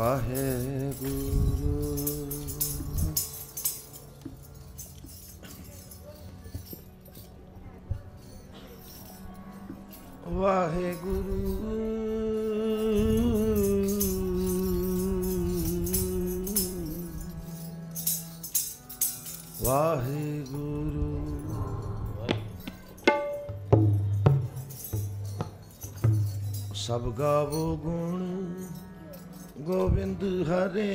ਸਭ ਗਾਵੋ ਗੁਣ ਗੋਬਿੰਦ ਹਰੇ,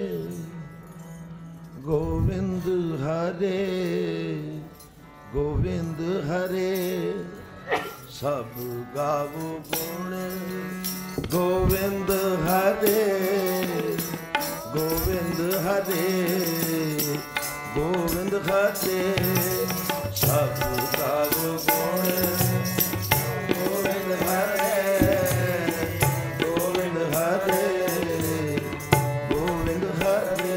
ਗੋਬਿੰਦ ਹਰੇ, ਗੋਬਿੰਦ ਹਰੇ। ਸਭ ਗਾਵੋ ਗੁਣ ਗੋਬਿੰਦ ਹਰੇ, ਗੋਬਿੰਦ ਹਰੇ, ਗੋਬਿੰਦ ਹਰੇ। ਸਭ ਗਾਵੋ ਗੁਣ ਗੋਬਿੰਦ ਹਰੇ, ਗੋਬਿੰਦ ਹਰੇ, ਗੋਬਿੰਦ ਹਰੇ।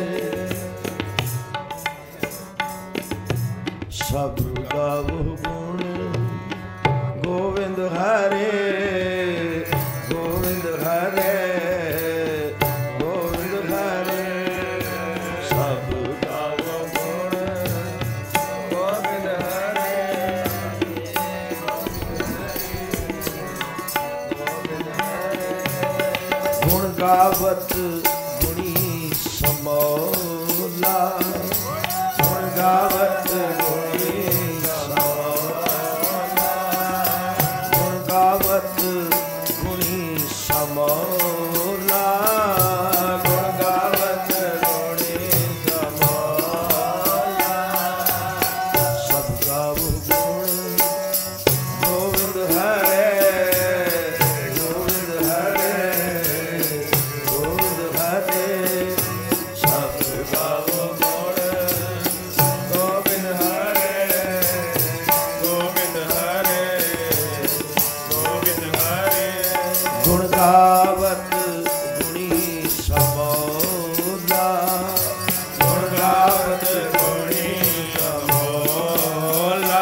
ਸਭ ਗਾਵੋ ਗੁਣ ਗੋਬਿੰਦ ਹਰੇ, ਗੋਬਿੰਦ ਹਰੇ, ਗੋਬਿੰਦ ਹਰੇ। ਸਭ ਗਾਵੋ ਗੁਣ ਗੋਬਿੰਦ ਹਰੇ, ਗੋਬਿੰਦ ਹਰੇ। ਗੁਣ ਗਾਵਤ ਗੁਣੀ ਸਮੋਲਾ, ਗੁਣ ਗਾਵਤ ਗੁਣੀ ਸਮੋਲਾ, ਗੁਣ ਗਾਵਤ ਗੁਣੀ ਸਮੋਲਾ, ਗੁਣ ਗਾਵਤ ਗੁਣੀ ਸਮੋਲਾ। ਸਭ ਗਾਵੋ ਗੁਣ ਗੋਬਿੰਦ ਹਰੇ, ਗੋਬਿੰਦ ਹਰੇ, ਗੋਬਿੰਦ ਹਰੇ। ਸਭ ਗਾਵੋ ਗੁਣ ਗੋਬਿੰਦ ਹਰੇ, ਗੋਬਿੰਦ ਹਰੇ, ਗੋਬਿੰਦ ਹਰੇ। ਗੁਣ ਗਾਵਤ ਗੁਣੀ ਸਮੋਲਾ, ਗੁਣ ਗਾਵਤ ਗੁਣੀ ਸਮੋਲਾ।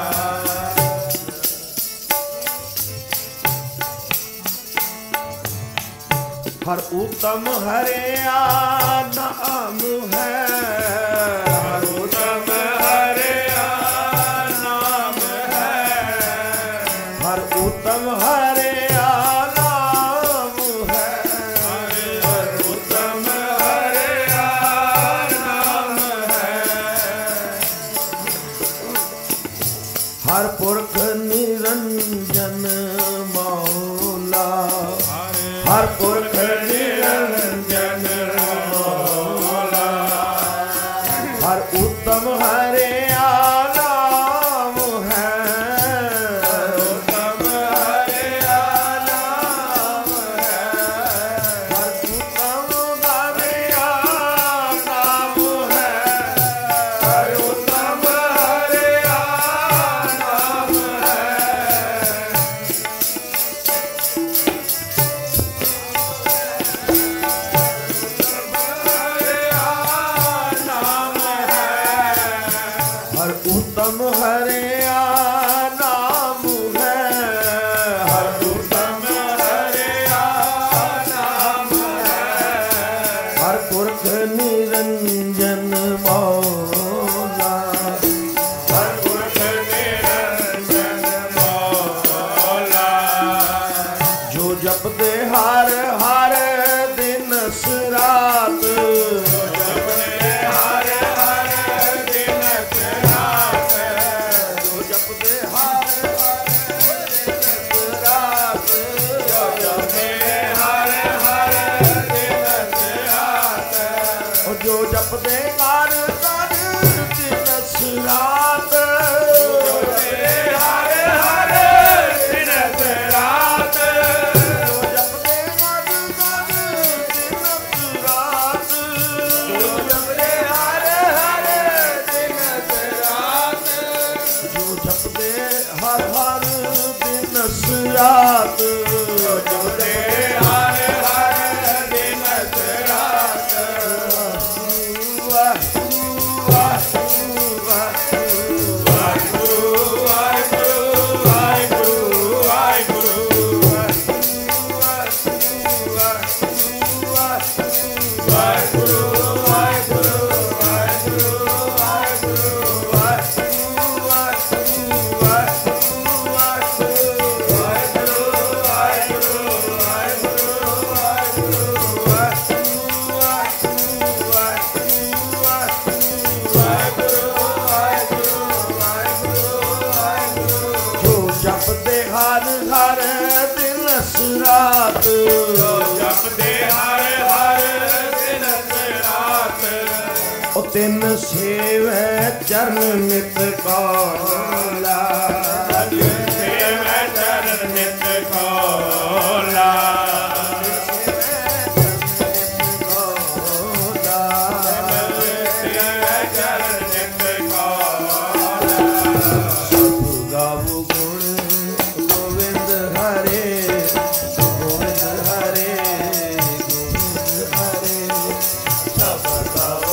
ਹਰ ਉਤਮ ਹਰਿਆ ਨਾਮ ਹੈ, ਹਰ ਉਤਮ ਹਰਿਆ ਨਾਮ ਹੈ, ਹਰ ਉਤਮ ਹਰਿਆ ਨਾਮ ਹੈ, ਹਰ ਉਤਮ ਹਰਿਆ ਨਾਮ ਹੈ। ਹਰ ਪੁਰਖ ਨਿਰੰਜਨ ਮੌਲਾ, ਹਰ ਪੁਰਖ ਨਿਰੰਜਨ ਮੌਲਾ। ਹਰ ਉਤਮ ਹਰਿਆ ਨਾਮ ਹੈ, ਹਰ ਉਤਮ ਹਰਿਆ ਨਾਮ ਹੈ, ਹਰ ਉਤਮ ਹਰਿਆ ਨਾਮ ਹੈ, ਹਰ ਉਤਮ ਹਰਿਆ ਨਾਮ ਹੈ। ਹਰ ਉਤਮ ਹਰਿਆ ਨਾਮ ਹੈ, ਹਰ ਉਤਮ ਹਰਿਆ ਨਾਮ ਹੈ, ਹਰ ਪੁਰਖ ਨਿਰੰਜਨ ਮੌਲਾ, ਹਰ ਪੁਰਖ ਨਿਰੰਜਨ ਮੌਲਾ। ਜੋ ਜਪਦੇ ਹਰ ਹਰ ਦਿਨ ਰਾਤ, ਜੋ ਜਪਦੇ ਹਰ ਹਰ ਦਿਨਸ ਰਾਤ, ਜੋ ਜਪਦੇ ਹਰ ਹਰ ਦਿਨਸ ਰਾਤ, ਜੋ ਜਪਦੇ ਹਰ ਹਰ ਦਿਨਸ ਰਾਤ, ਜੋ ਜਪਦੇ ਹਰ ਹਰ ਦਿਨਸ ਰਾਤ, ਜੋ ਜਪਦੇ ਹਰ ਹਰ ਦਿਨਸ ਰਾਤ, ਜੋ ਜਪਦੇ ਹਰ ਹਰ ਦਿਨਸ ਰਾਤ। ਤਿੰਨ ਸੇਵੈ ਚਰਨ ਨਿਤ ਕੌਲਾ ਸੇਵੈ ਚਰਨ ਨਿਤ ਕੌਲਾ ਸੇਵੈ ਚਰਨ ਨਿਤ ਕੌਲਾ ਸਭ ਗਾਵੋ ਗੁਣ ਗੋਵਿੰਦ ਹਰੇ ਗੋਵਿੰਦ ਹਰੇ ਗੋਵਿੰਦ ਹਰੇ ਸਭ ਗਾਵੋ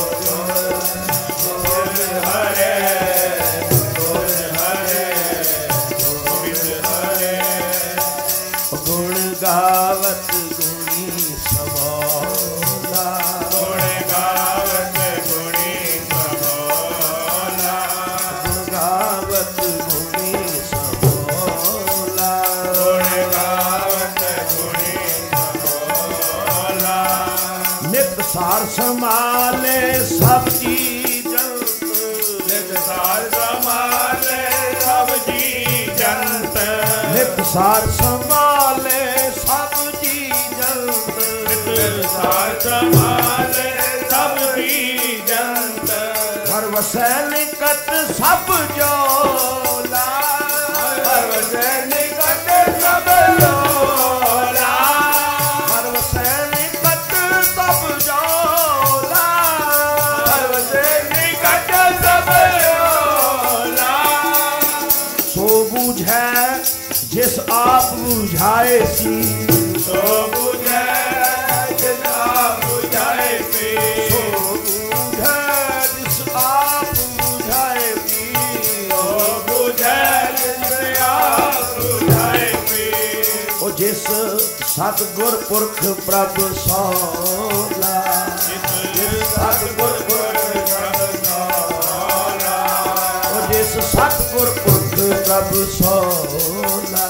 ਗਾਵਤ ਗੁਣੀ ਸਮੋਲਾ ਗੁਣ ਗਾਵਤ ਗੁਣੀ ਸਮੋਲਾ ਗੁਣ ਗਾਵਤ ਗੁਣੀ ਸਮੋਲਾ ਗੁਣ ਗਾਵਤ ਗੁਣੀ ਸਮੋਲਾ ਨਿਤ ਸਾਰ ਸਮਾਲੇ ਸਭ ਜੀ ਜੰਤ ਨਿਤ ਸਾਰ ਸਮਾਲੇ ਸਭ ਜੀ ਜੰਤ ਨਿਤ ਸਾਰ ਸਮਾਲੇ ਸਭ ਜੀ ਜੰਤ ਨਿਤ ਸਾਰ ਸਮਾਲੇ ਸਭ ਜੀ ਜੰਤ ਹਰ ਵਸੈ ਨਿਕਟ ਸਭ ਜੋਲਾ ਹਰ ਵਸੈ ਨਿਕਟ ਸਭ ਜੋਲਾ ਹਰ ਵਸੈ ਨਿਕਟ ਸਭ ਜੋਲਾ ਹਰ ਵਸੈ ਨਿਕਟ ਸਭ ਜੋਲਾ ਸੋ ਬੁਝੈ ਜਿਸ ਆਪ ਬੁਝਾਏ ਸੀ ਸੋ ਬੁਝੈ ਜਿਸ ਆਪ ਬੁਝਾਏ ਸੀ ਸੋ ਬੁਝੈ ਜਿਸ ਆਪ ਬੁਝਾਏ ਸੀ ਸੋ ਬੁਝੈ ਜਿਸ ਆਪ ਬੁਝਾਏ ਸੀ ਉਹ ਜਿਸ ਸਤਿਗੁਰ ਪੁਰਖ ਪ੍ਰਭ ਸੋਲਾ ਜਿਸ ਸਤਿਗੁਰ ਪੁਰਖ ਪ੍ਰਭ ਸੋਲਾ ਉਹ ਜਿਸ ਸਤਿਗੁਰ ਪੁਰਖ ਪ੍ਰਭ ਸੋਲਾ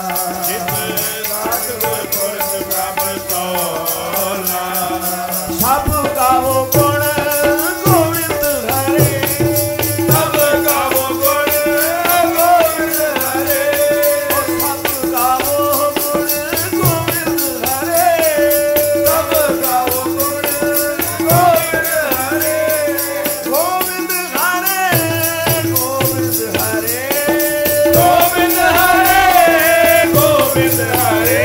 ਸਭ ਗਾਵੋ ਗੁਣ ਗੋਵਿੰਦ ਹਰੇ ਸਭ ਗਾਵੋ ਗੁਣ ਗੋਵਿੰਦ ਹਰੇ ਸਭ ਗਾਵੋ ਗੁਣ ਗੋਵਿੰਦ ਹਰੇ ਸਭ ਗਾਵੋ ਗੁਣ ਗੋਵਿੰਦ ਹਰੇ ਗੋਵਿੰਦ ਹਰੇ ਗੋਵਿੰਦ ਹਰੇ ਗੋਵਿੰਦ ਹਰੇ ਗੋਵਿੰਦ ਹਰੇ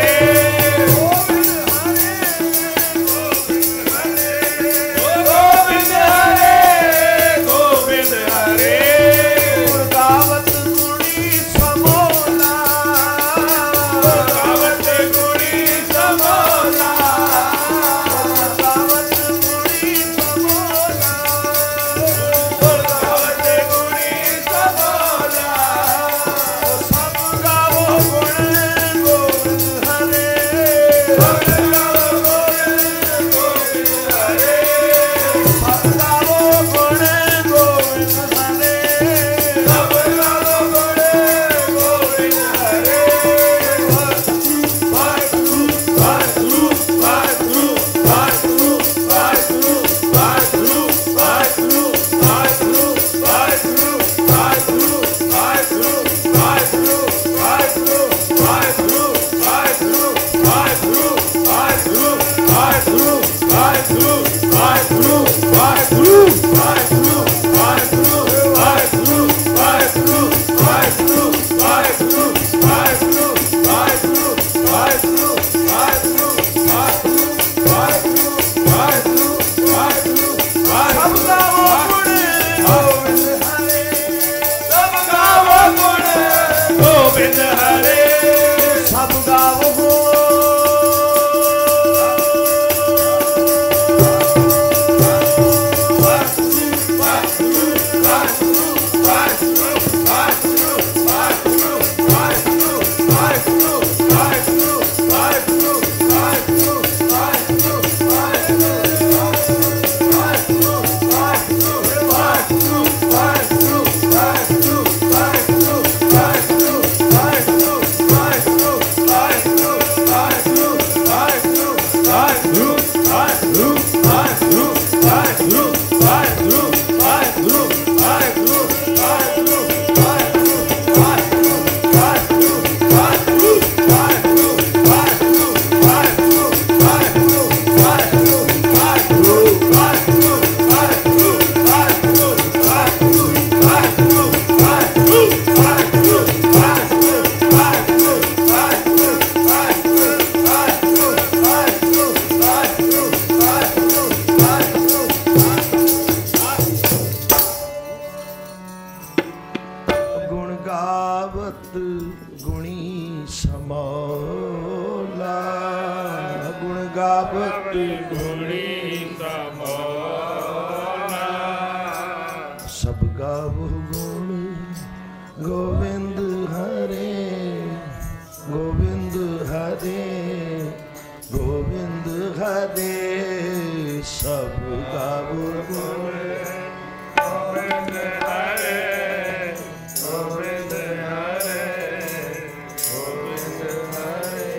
गावो गुण गोविंद हरे गोविंद हरे गोविंद हरे सब गावो गुण गोविंद हरे गोविंद हरे गोविंद हरे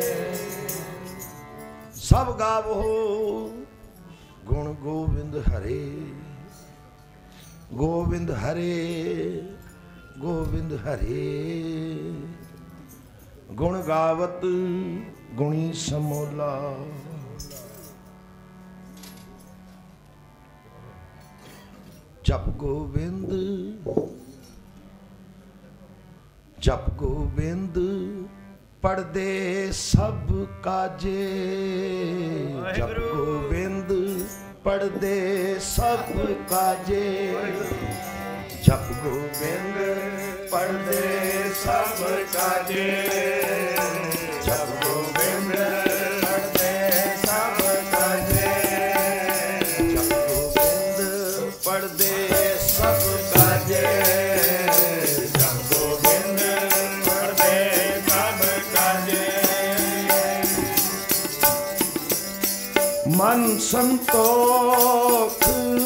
सब गावो गुण गोविंद हरे गोविंद हरे गोविंद हरे गुण गावत गुणी समोला जप गोविंद पढ़दे सब काजे जप गोविंद पढ़दे सब काजे जप गोविंद पढ़दे सब काजे जप गोविंद पढ़दे सब काजे जप गोविंद पढ़दे सब काजे जप गोविंद पढ़दे सब काजे मन संतोख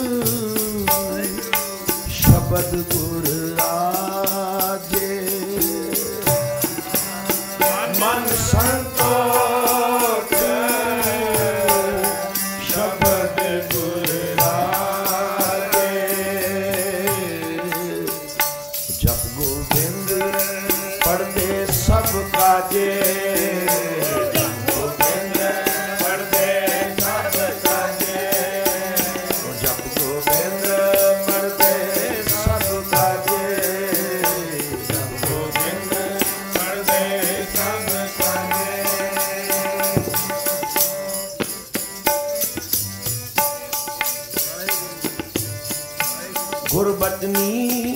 शब्द गुर राजे मन संतोख शब्द गुर राजे जप गोविंद पढ़दे सब काजे गुरबचनी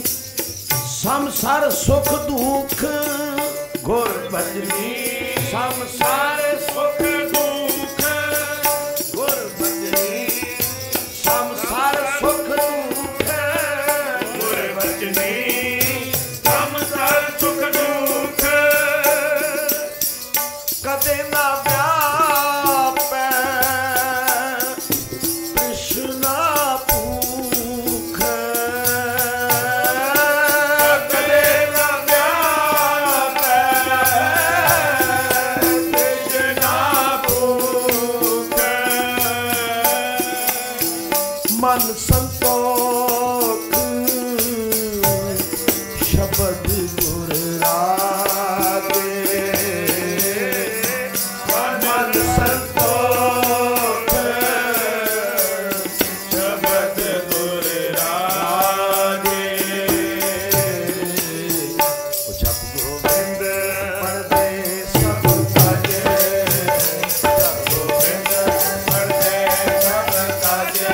संसार सुख दुख गुरबचनी संसार सुख दुख गुरबचनी संसार सुख दुख गुरबचनी संसार सुख दुख कदे ना व्यापै कृष्णा मन संतोख शब्द गुर रागे मन संतोख शब्द गुर रागे जप गोविंद पढ़दे सब काजे जप गोविंद पढ़दे सब काजे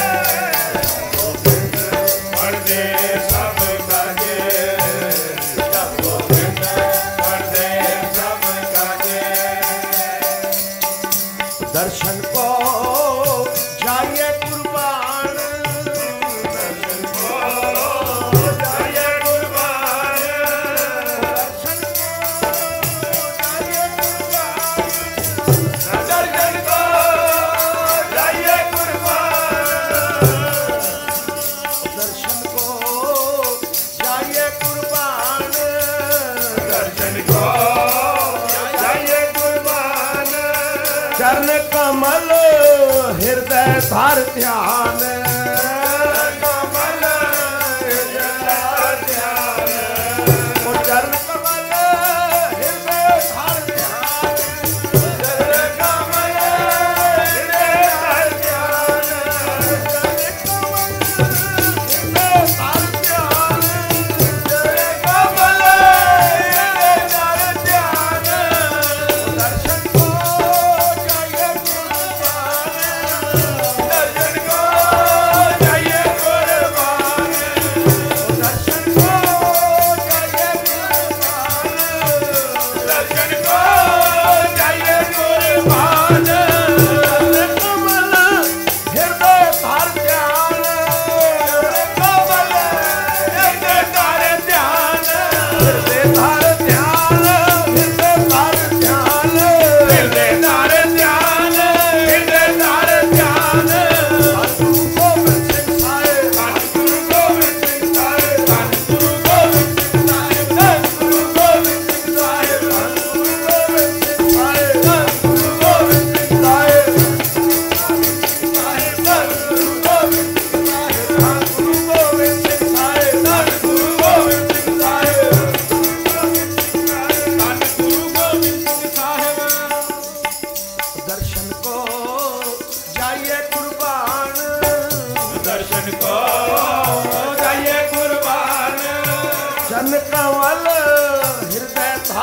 दर्शन को जाइए कुर्बान दर्शन को जाइए कुर्बान दर्शन को जाइए कुर्बान दर्शन को जाइए कुर्बान दर्शन को जाइए कुर्बान दर्शन को जाइए कुर्बान चरण कमल हृदय धार ध्यान कमल हृदय ध्यान चरण कमल हृदय धार ध्यान चरण कमल हृदय धार ध्यान चरण कमल हृदय धार ध्यान चरण कमल हृदय धार ध्यान दर्शन को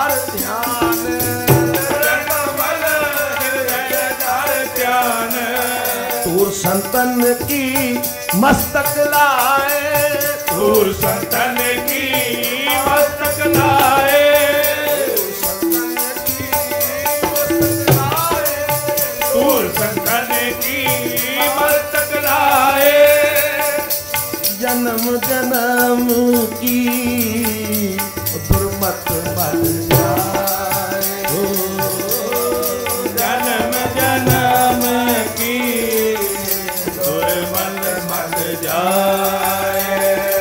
धर ध्यान, कमल हृदय धर ध्यान। तूर संतन की मस्तक लाए, तूर संतन की मस्तक लाए, तूर संतन की मस्तक लाए। जन्म जन्म की दुर्मत मर जाए, जन्म जन्म की दुर्मल मर जाए।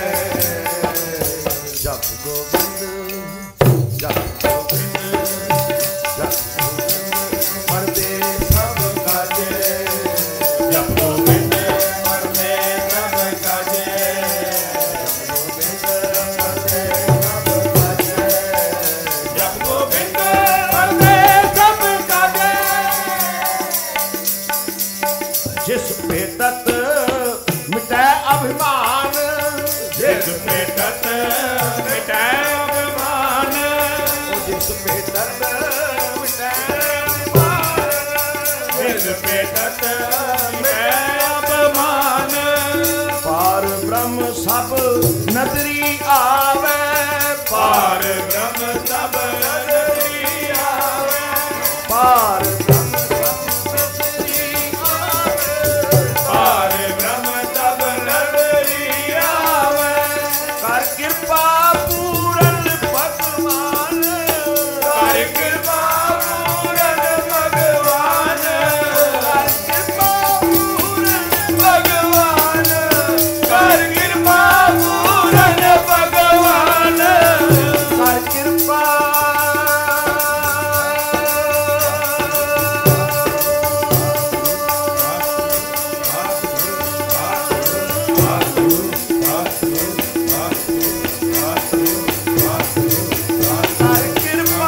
जब गोविंद जब गोविंद जब गोविंद मरदे सब काजे, जब गोविंद मरदे सब काजे, जब गोविंद मरदे सब काजे। जिस पे तत् मिटाए अभिमान, जिस पे तत् मिटाए अभिमान, जिस पे तत् मिटाए अभिमान, जिस पे तत् मिटाए अभिमान। पार ब्रह्म सब नजरी आवे, पार ब्रह्म सब नजरी आवे, पार ब्रह्म सब नजरी आवे, पार ब्रह्म सब नजरी आवे। कर कृपा पूरन भगवान, कर कृपा पूरन भगवान, कर कृपा पूरन भगवान, कर कृपा पूरन भगवान। कर कृपा कर कृपा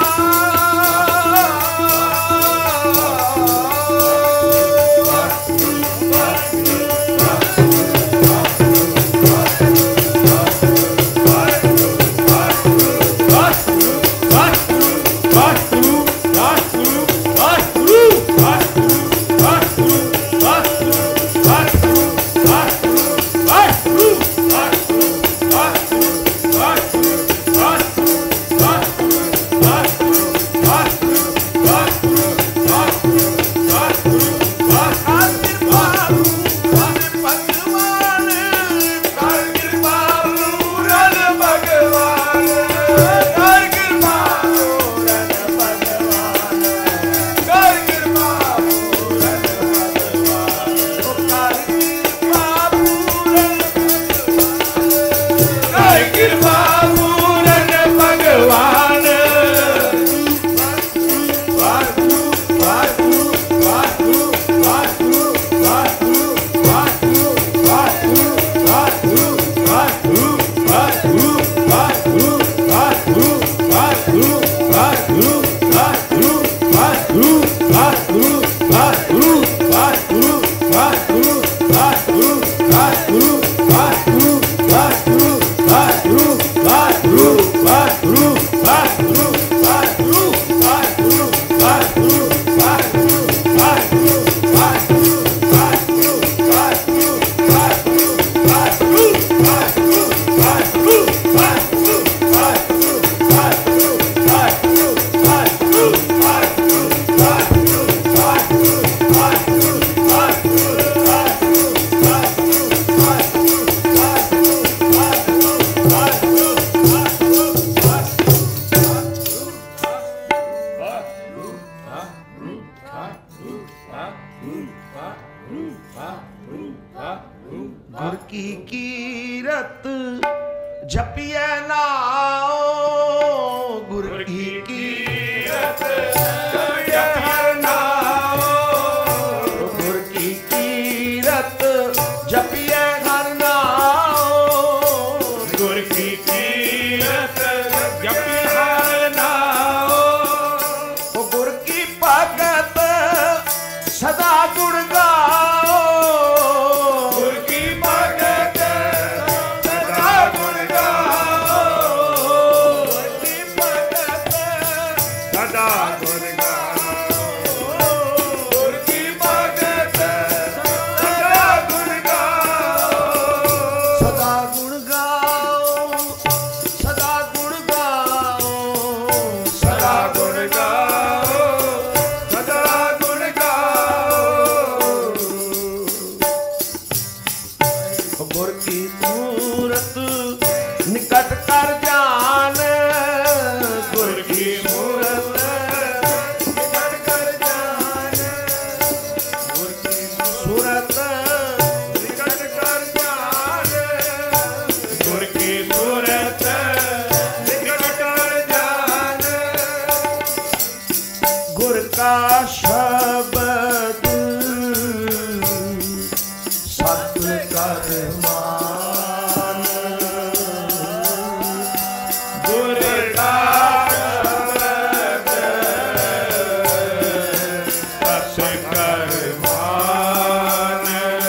गुर की कीरत जपिए नाओ, गुर की कीरत जपिए नाओ, गुर की कीरत जपिए घर नाओ, गुर की कीरत जपिए घर नाओ, गुर की भगत सदा गुण गाओ, गुर की भगत सदा गुण गाओ, गुर की भगत ਗੁਰ ਕੀ ਮੂਰਤ ਨਿਕਟ ਕਰ ਜਾਨ, ਗੁਰ ਕੀ ਮੂਰਤ ਨਿਕਟ ਕਰ ਜਾਨ, ਗੁਰ ਕੀ ਸੂਰਤ ਨਿਕਟ ਕਰ ਜਾਨ, ਗੁਰ ਕੀ ਸੂਰਤ ਨਿਕਟ ਕਰ ਜਾਨ, ਗੁਰ ਕਾ ਸ਼ਬਦ ਸਤ ਕਰ ਮਾਨ, ਗੁਰ ਕਾ ਸਤ ਕਰ ਮਾਨ,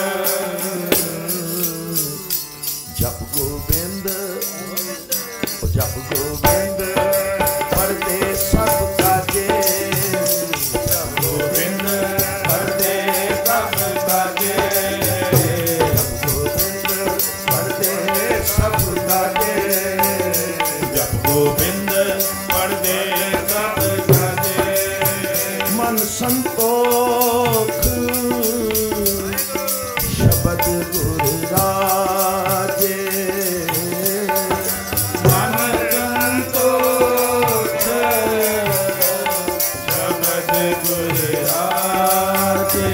ਜਪ ਗੋਬਿੰਦ ਜਪ ਗੋਬਿੰਦ ਪੜਦੇ ਸਭ ਕਾਜੇ, ਜਪ ਗੋਬਿੰਦ ਪੜ੍ਹਦੇ ਸਭ ਕਾਜੇ, ਜਪ ਗੋਬਿੰਦ ਪੜਦੇ ਸਭ ਕਾਜੇ, ਜਪ ਗੋਬਿੰਦ ਪੜ੍ਹਦੇ ਸਭ ਕਾਜੇ, ਮਨ ਸੰਤੋਖ ਸ਼ਬਦ ਗੁਰ ਰਾਜੇ, ਮਨ ਸੰਤੋਖ ਸ਼ਬਦ ਗੁਰ ਰਾਜੇ,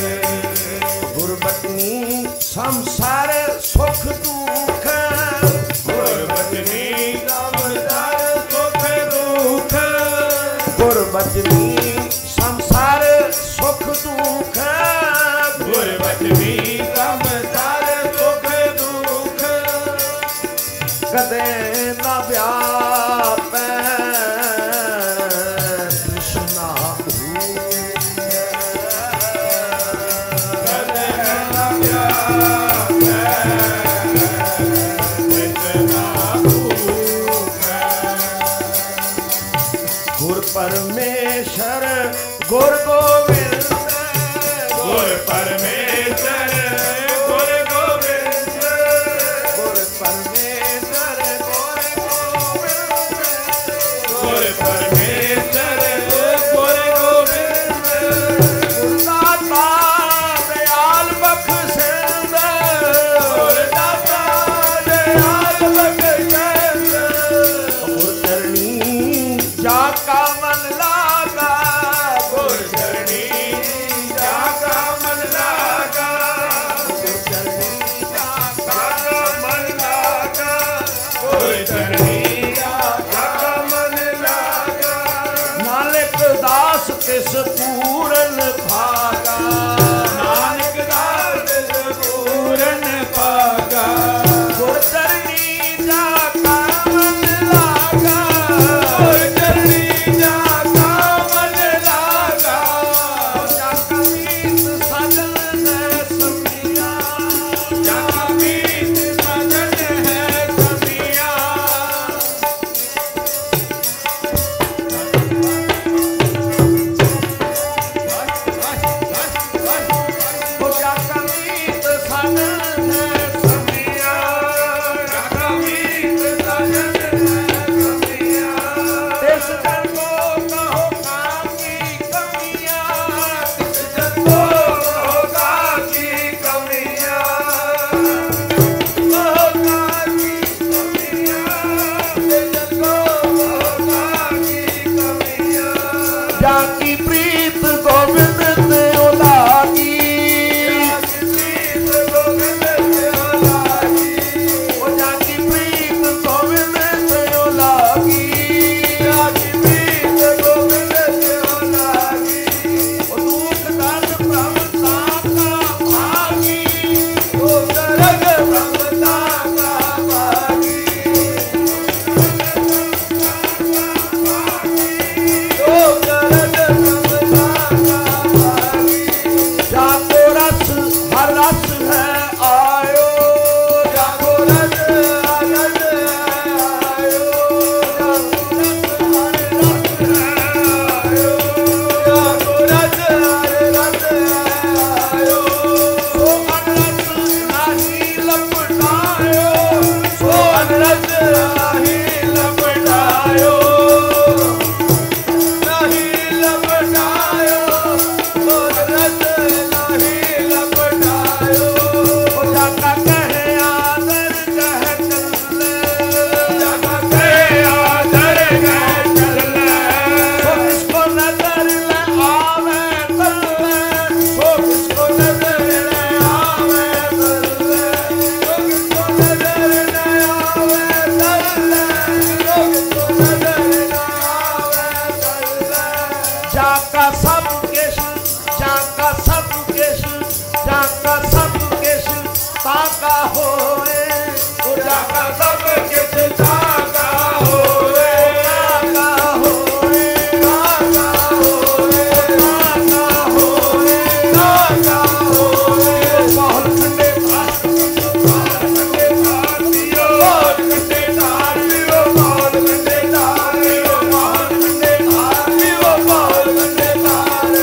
ਗੁਰਬਚਨੀ ਸੰਸਾਰ ਸੁਖ ਦੁਖ, ਗੁਰਬਚਨੀ ਸੰਸਾਰ ਸੁਖ ਦੁਖ, ਗੁਰਬਚਨੀ ਸੰਸਾਰ ਸੁਖ ਦੁਖ, ਗੁਰਬਚਨੀ ਸੰਸਾਰ ਸੁਖ ਦੁਖ, ਕਦੇ ਨਾ ਵਿਆਪੈ ਕ੍ਰਿਸ਼ਨਾ ਕਦੇ ਨਾ ਵਿਆਪੈ ਕ੍ਰਿਸ਼ਨਾ ਭੂਪੈ, ਗੁਰ ਪਰਮੇਸ਼ਰ ਗੁਰ ਗੋਬਿੰਦ, ਗੁਰ ਪਰਮੇਸ਼ਰ ਗੁਰ ਗੋਬਿੰਦ, ਗੁਰ ਪਰਮੇਸ਼ਰ ਗੁਰ ਹੋਏ ਜਾਗਾ ਸਭ ਕਿਛ ਜਾਗਾ ਹੋਏ ਜਾਗਾ ਹੋਏ ਜਾਗਾ ਹੋਏ ਜਾਗਾ ਹੋਏ ਜਾਗਾ ਹੋਏ ਬਹੁਤ ਠੰਡੇ ਠੰਡੇ ਧਾਰ ਪੀਓ ਬਹੁਤ ਠੰਡੇ ਧਾਰ ਪੀਓ ਬਹੁਤ ਠੰਡੇ ਧਾਰ ਪੀਓ ਬਹੁਤ ਠੰਡੇ ਧਾਰ ਪੀਓ ਬਹੁਤ ਠੰਡੇ ਧਾਰ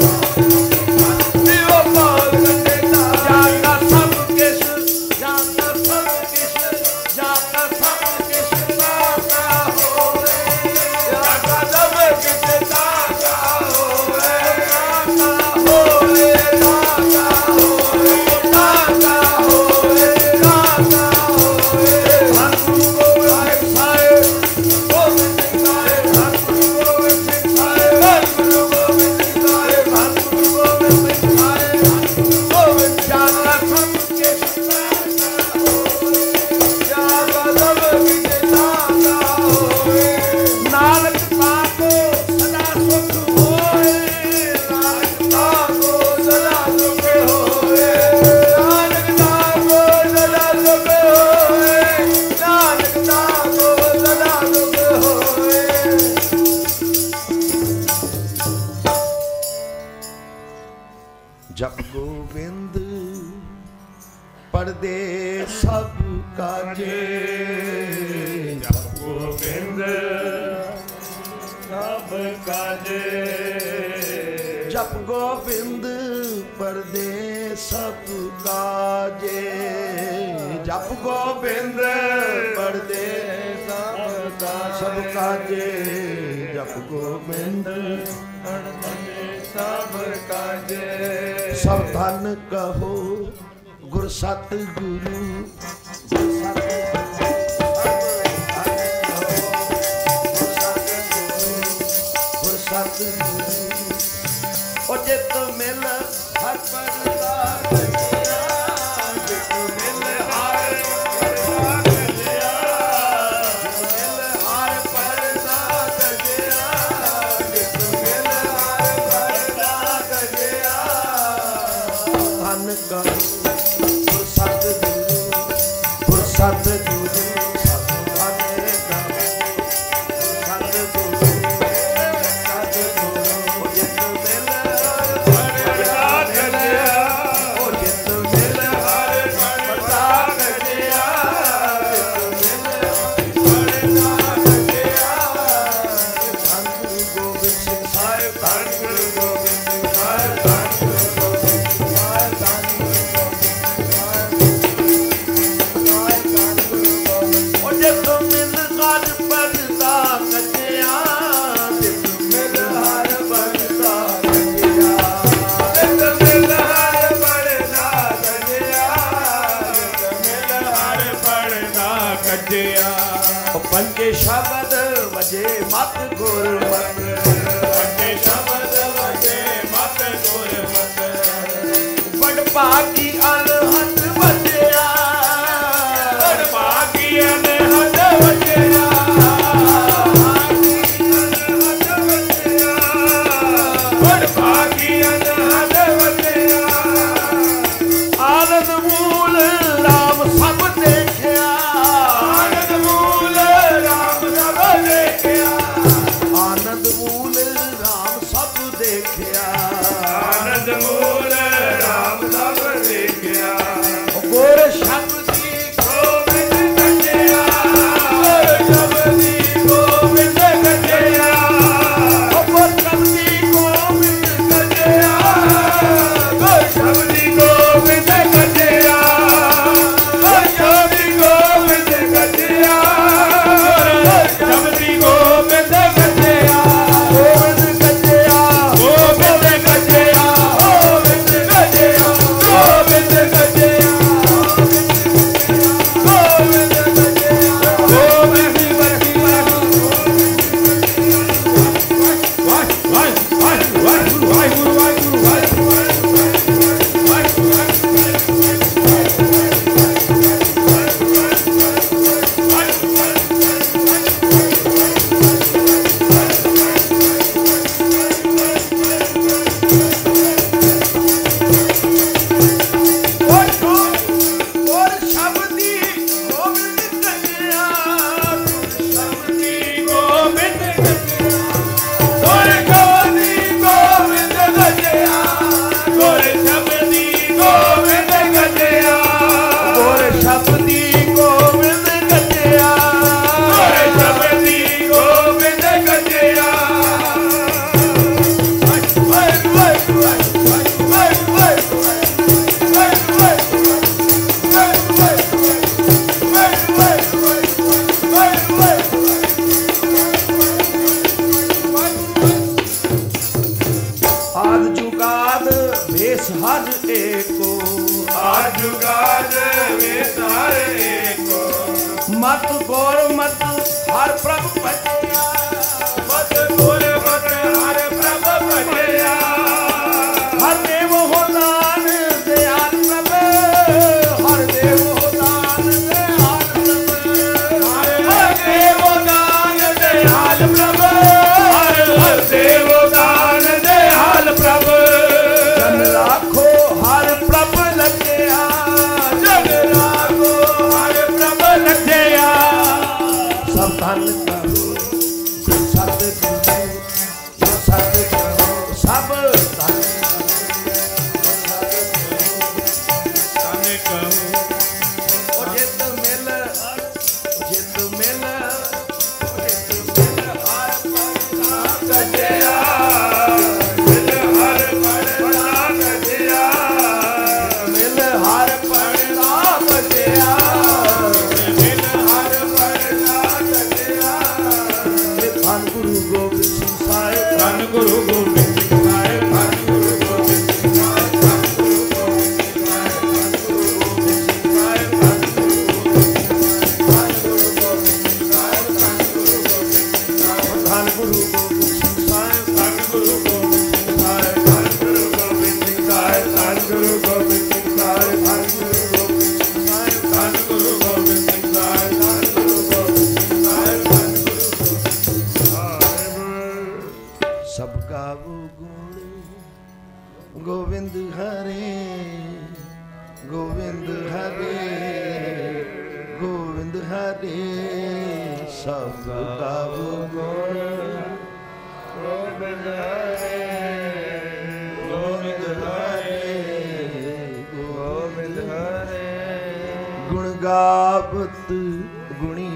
ਪੀਓ ਬਹੁਤ ਠੰਡੇ ਧਾਰ ਜਾਗਾ ਸਭ ਕਿਛ ਜਾਗਾ ਸਭ ਕਿਛ ਜਾਗਾ ਸਭ ਕਿਛ ਜਾਗਾ ਹੋਏ ਜਾਗਾ ਸਭ ਕਿਛ ਜਾਗਾ ਹੋਏ ਜਾਗਾ ਹੋਏ ਜਾਗਾ ਹੋਏ ਜਾਗਾ ਹੋਏ ਜਾਗਾ ਹੋਏ ਧੰਨ ਗੁਰੂ ਗੋਬਿੰਦ ਸਾਹਿਬ ਗੋਬਿੰਦ ਸਾਹਿਬ ਧੰਨ ਗੁਰੂ ਗੋਬਿੰਦ ਸਿੰਘ ਸਾਹਿਬ ਗੁਰੂ ਗੋਬਿੰਦ ਸਾਹਿਬ ਧੰਨ ਗੁਰੂ ਗੋਬਿੰਦ ਸਿੰਘ ਸਾਹਿਬ ਗੋਬਿੰਦ ਜਾਗਾ ਸਭ ਕਿਛ ਜਾਗਾ ਸਭ ਕਿਛ ਜਾਗਾ ਹੋਏ ਨਾਨਕ ਪਾਕੋ ਸਦਾ ਸੁਖ ਹੋਏ ਨਾਨਕ ਤਾਕੋ ਸਦਾ ਸੁਖ ਹੋਏ ਨਾਨਕ ਤਾਕੋ ਸਦਾ ਸੁਖ ਹੋਏ ਨਾਨਕ ਤਾਕੋ ਸਦਾ ਸੁਖ ਹੋਏ ਜਪ ਗੋਬਿੰਦ ਪਰਦੇ ਸਭ ਕਾਜੇ ਜਪ ਗੋਬਿੰਦ ਸਭ ਕਾਜੇ ਜਪ ਗੋਬਿੰਦ ਪਰਦੇ ਸਭ ਕਾਜੇ ਜਪ ਗੋਬਿੰਦ ਪਰਦੇ ਸਭ ਕਾਜੇ ਜਪ ਗੋਬਿੰਦ ਸਭ ਕਾਜੇ ਸਭ ਧਨ ਕਹੋ ਗੁਰ ਸਤ ਗੁਰੂ ਗੁਰ ਸਤ ਗੁਰੂ ਉਹ ਜਿਤ ਮਿਲ ਹਰ ਪਰਦਾ ਜਿਤ ਮਿਲ ਹਰ ਪਰਦਾ ਗਜਿਆ ਮਿਲ ਹਰ ਪਰਦਾ ਗਜਿਆ ਜਿਤ ਮਿਲ ਹਰ ਪਰਦਾ ਗਜਿਆ ਧਨ ਕਾ ਗੁਰ ਸਤ ਗੁਰੂ ਗੁਰ ਸਤ ਗੁਰੂ ਸਤ ਧਨ ਕਾ ਸਤ ਗੁਰੂ ਸਤ ਗੁਰੂ ਜਿਤ ਮਿਲ ਪਰਦਾ ਗਜਿਆ ਉਹ ਜਿਤ ਮਿਲ ਹਰ ਪਰਦਾ ਗਜਿਆ ਪਰਦਾ ਗਜਿਆ ਧੰਨ ਗੁਰੂ ਗੋਬਿੰਦ ਸਿੰਘ ਸਾਹਿਬ ਧੰਨ ਗੁਰੂ ਗੋਬਿੰਦ ਸਿੰਘ ਸਾਹਿਬ ਧੰਨ ਗੁਰੂ ਗੋਬਿੰਦ ਸਿੰਘ ਸਾਹਿਬ ਧੰਨ ਗੁਰੂ ਗੋਬਿੰਦ ਉਹ ਜਿਤ ਮਿਲ ਹਰ ਪਰਦਾ ਕੱਜਿਆ ਜਿਤ ਮਿਲ ਹਰ ਪਰਦਾ ਕੱਜਿਆ ਜਿਤ ਮਿਲ ਹਰ ਪਰਦਾ ਗਜਿਆ ਜਿਤ ਮਿਲ ਹਰ ਪਰਦਾ ਗਜਿਆ ਉਹ ਪੰਜੇ ਸ਼ਬਦ ਵਜੇ ਮਤ ਗੁਰਮਤ ਵੱਡੇ ਸ਼ਬਦ ਵਜੇ ਮਤ ਗੁਰਮਤਿ ਬੜ ਭਾਗੀ ਅਲਹਤ ਵਜਿਆ ਬੜ ਭਾਗੀਆਂ ਨੇ ਹੱਥ ਵਜਿਆ ਬੜ ਭਾਗੀਆਂ ਨੇ ਹੱਥ ਵਜਿਆ ਆਨੰਦ ਮੂਲ ਰਾਮ ਸਭ ਦੇਖਿਆ ਆਨੰਦ ਮੂਲ ਰਾਮ ਸਭ ਦੇਖਿਆ ਆਨੰਦ ਮੂਲ ਰਾਮ ਸਭ ਦੇਖਿਆ ਆਨੰਦ ਮੂਲ ਰਾਮ ਸਭ ਦੇਖਿਆ राज विसारे को मत गोर मत हर प्रभु भजिया मत गोर मत हर प्रभु भजिया हर देव हो दान दयाल प्रभु हर देव हो दान दयाल प्रभु हर देव दान दयाल प्रभु हर देव दान दयाल प्रभु जन राखो हर प्रभु लगिया जग राखो हर प्रभु लगिया सब धन करो सत करो सत करो सब धन तन कहो ओ जित मिल हर पगना गजया मिल हर पड़ना गजया मिल हर पगना बजया मिल हर पड़ना गजया धन गुरु गोबिंद सिंह साहिब धन गुरु गोबिंद सिंह साहिब धन गुरु गोबिंद सिंह साहिब धन गुरु गोबिंद सिंह साहिब धन गुरु गोबिंद सिंह साहिब धन गुरु गोबिंद सिंह साहिब धन गुरु गोबिंद सिंह साहिब धन गुरु गोबिंद सिंह साहिब धन गुरु गोबिंद सिंह साहिब धन गुरु गोबिंद सिंह साहिब धन गुरु गोबिंद सिंह साहिब धन गुरु गोबिंद सिंह साहिब धन गुरु गोबिंद सिंह साहिब धन गुरु सब गावो गुण गोविंद हरे गोविंद हरे गोविंद हरे सब गावो गुण गोविंद हरे गोविंद हरे गोविंद हरे गुण गावत गुणी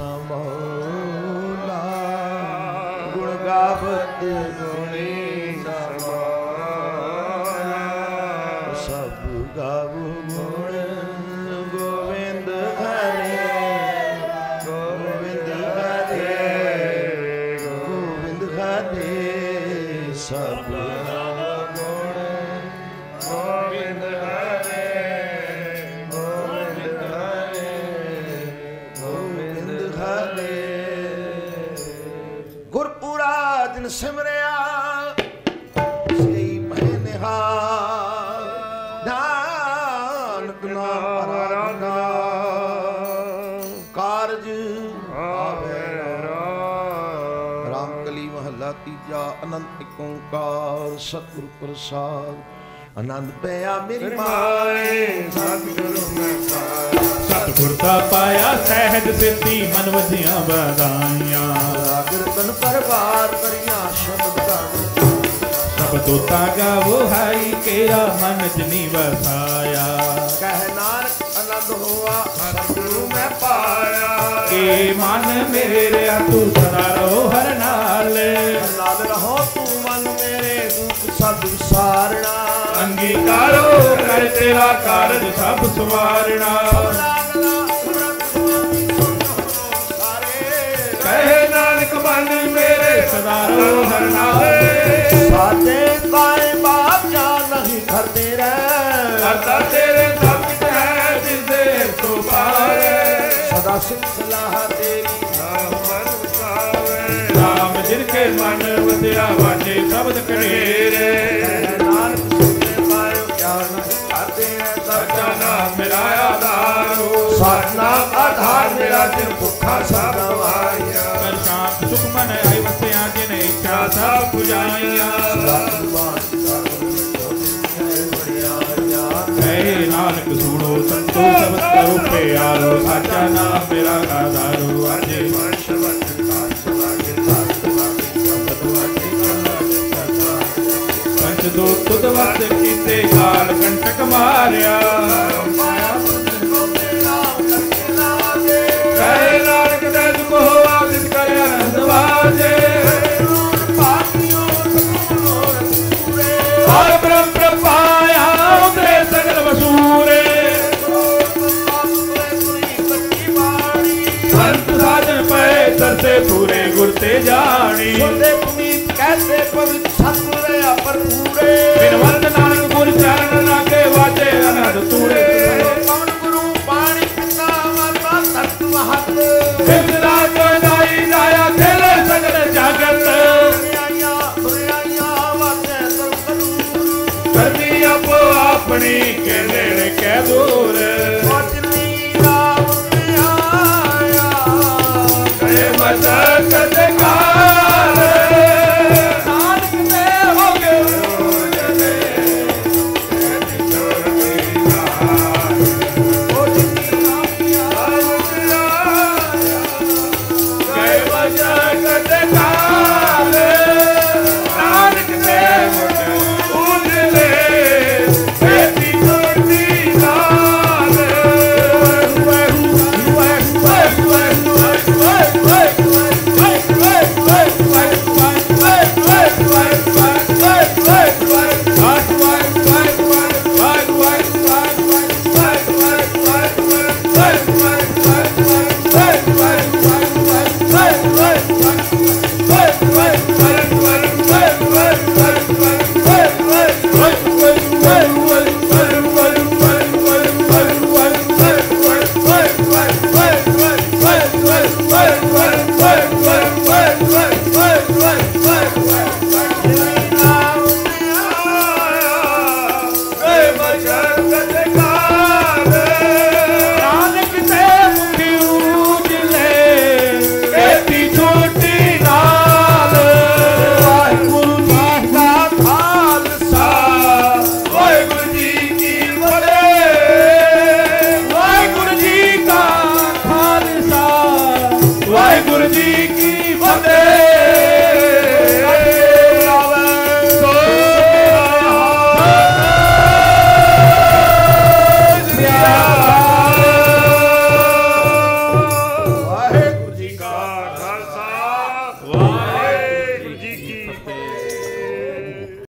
समौला गुण गावत गुणी सब गावो गुण गोविंद हरे गोविंद हरे गोविंद हरे सब गावो गुण गोविंद हरे गोविंद हरे गोविंद हरे गुरपुरा दिन सिमरिया सही मैं निहाल ध्यान गुना आराधना कारज आवे राम कली महला तीजा अनंत एक ओंकार सतगुरु प्रसाद आनंद पिया मेरी माए सतगुरु मैं पाया सतगुर का पाया सहज सिद्धि मन वधिया बधाइयां कीर्तन परवार परिया शब्द गावो सब दोता गावो हाई केरा मन जनी वसाया कह नानक आनंद हुआ सतगुरु मैं पाया के मन मेरे तू सदा रहो हर नाल लाल रहो तू मन मेरे दुख सब विसारना अंगीकारो कर तेरा कारज सब सवारना कहे नानक मन मेरे सदा रहो हर नाल साथे काए बाप जा नहीं करते रह करता तेरे सब कुछ है जिसे तो पाए सदा सिख सलाह तेरी राम जिनके मन वधिया वाटे शब्द कनेरे नानक सुने पायो क्या नहीं करते हैं सच्चा नाम मेरा आधारो साधना आधार मेरा दिल भुखा सवाया कर शांत सुख मन आई वसिया जिन इच्छा सब पुजाइया कहे नानक सुनो संतो सब करो प्यारो सच्चा नाम मेरा आधारो अजे पंच दो तुद वस कीते काल कंटक मारिया कहे नानक दर्द को आदित करे आनंद वाजे और ब्रह्म प्रपाया उतरे सगल वसूरे संत साजन पे तरसे पूरे गुरते जानी कैसे पवित्र सतगुरे अपर पूरे बिन वंद नानक गुर चरण लागे वाजे अनंद तूरे ਦੂਰ